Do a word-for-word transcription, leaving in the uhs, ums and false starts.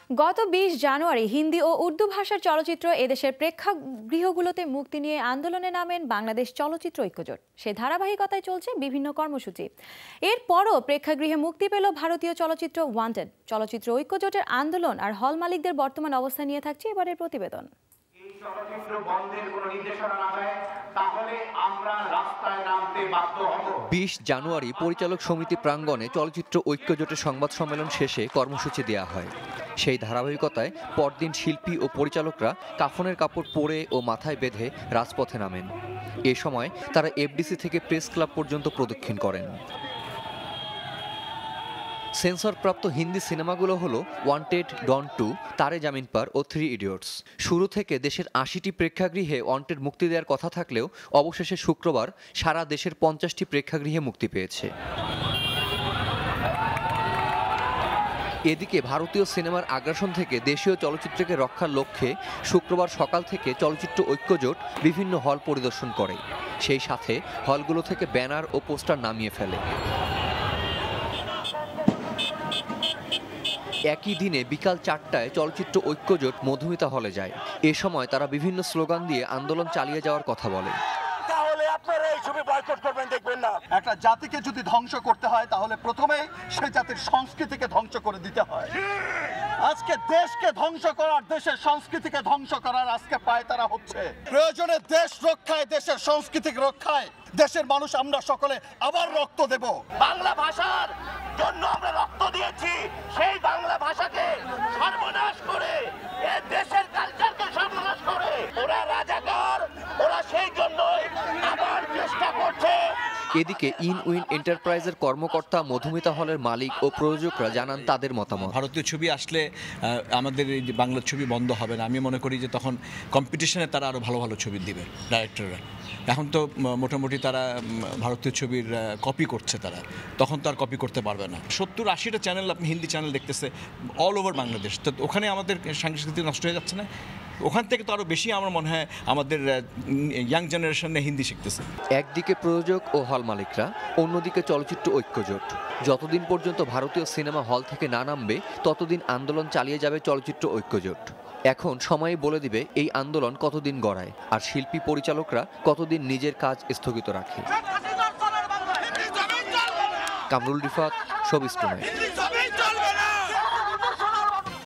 গত বিশ জানুয়ারি হিন্দি ও উর্দু ভাষার চলচ্চিত্র এদেশের প্রেক্ষাগৃহগুলোতে মুক্তি নিয়ে আন্দোলনে নামেন বাংলাদেশ চলচ্চিত্র ঐক্যজোট। সে ধারাবাহিকতায় চলছে বিভিন্ন কর্মসূচি। এরপরও প্রেক্ষাগৃহে মুক্তি পেল ভারতীয় চলচ্চিত্র ওয়ান্টেড। চলচ্চিত্র ঐক্যজোটের আন্দোলন আর হল মালিকদের বর্তমান অবস্থা নিয়ে থাকছে এবারের প্রতিবেদন। বিশ জানুয়ারি পরিচালক সমিতি প্রাঙ্গণে চলচ্চিত্র ঐক্যজোটের সংবাদ সম্মেলন শেষে কর্মসূচি দেওয়া হয়। সেই ধারাবাহিকতায় পরদিন শিল্পী ও পরিচালকরা কাফনের কাপড় পরে ও মাথায় বেঁধে রাজপথে নামেন। এ সময় তারা এফডিসি থেকে প্রেস ক্লাব পর্যন্ত প্রদক্ষিণ করেন। সেন্সরপ্রাপ্ত হিন্দি সিনেমাগুলো হলো ওয়ান্টেড, ডন টু, তারে জামিন পার ও থ্রি ইডিয়টস। শুরু থেকে দেশের আশিটি প্রেক্ষাগৃহে ওয়ান্টেড মুক্তি দেওয়ার কথা থাকলেও অবশেষে শুক্রবার সারা দেশের পঞ্চাশটি প্রেক্ষাগৃহে মুক্তি পেয়েছে। এদিকে ভারতীয় সিনেমার আগ্রাসন থেকে দেশীয় চলচ্চিত্রকে রক্ষার লক্ষ্যে শুক্রবার সকাল থেকে চলচ্চিত্র ঐক্যজোট বিভিন্ন হল পরিদর্শন করে। সেই সাথে হলগুলো থেকে ব্যানার ও পোস্টার নামিয়ে ফেলে। একই দিনে বিকাল চারটায় চলচ্চিত্র ঐক্যজোট মধুমিতা হলে যায়। এ সময় তারা বিভিন্ন স্লোগান দিয়ে আন্দোলন চালিয়ে যাওয়ার কথা বলে। তাহলে আপনারা এই ছবি বয়কট করবেন, দেখবেন না। একটা জাতিকে যদি ধ্বংস করতে হয় তাহলে প্রথমে সেই জাতির সংস্কৃতিকে ধ্বংস করে দিতে হয়। আজকে দেশকে ধ্বংস করার, দেশের সংস্কৃতিকে ধ্বংস করার আজকে পায়তারা হচ্ছে। প্রয়োজনে দেশ রক্ষায়, দেশের সংস্কৃতি রক্ষায় দেশের মানুষ আমরা সকলে আবার রক্ত দেব। বাংলা ভাষার জন্য আমরা রক্ত দিয়েছি, সেই বাংলা ভাষাকে সর্বনাশ করে, এ দেশের কালচারকে সর্বনাশ করে ওরা রাজাকার, ওরা সেই জন্যই আবার চেষ্টা করছে। এদিকে ইন উইন এন্টারপ্রাইজের কর্মকর্তা মধুমিতা হলের মালিক ও প্রযোজকরা জানান তাদের মতামত। ভারতীয় ছবি আসলে আমাদের এই যে বাংলা ছবি বন্ধ হবে না। আমি মনে করি যে তখন কম্পিটিশনে তারা আরও ভালো ভালো ছবি দিবে ডাইরেক্টররা। এখন তো মোটামুটি তারা ভারতীয় ছবির কপি করছে, তারা তখন তো আর কপি করতে পারবে না। সত্তর আশিটা চ্যানেল আপনি হিন্দি চ্যানেল দেখতেছে অল ওভার বাংলাদেশ, তো ওখানে আমাদের সাংস্কৃতিক নষ্ট হয়ে যাচ্ছে না? ওখান থেকে তো আরও বেশি আমার মনে হয় আমাদের ইয়াং জেনারেশনে হিন্দি শিখতেছে। একদিকে প্রযোজক ও হল মালিকরা, অন্যদিকে চলচ্চিত্র ঐক্যজোট। যতদিন পর্যন্ত ভারতীয় সিনেমা হল থেকে না নামবে ততদিন আন্দোলন চালিয়ে যাবে চলচ্চিত্র ঐক্যজোট। এখন সময়ই বলে দিবে এই আন্দোলন কতদিন গড়ায় আর শিল্পী পরিচালকরা কতদিন নিজের কাজ স্থগিত রাখে। Kamrul Rifat, showbiz tonight.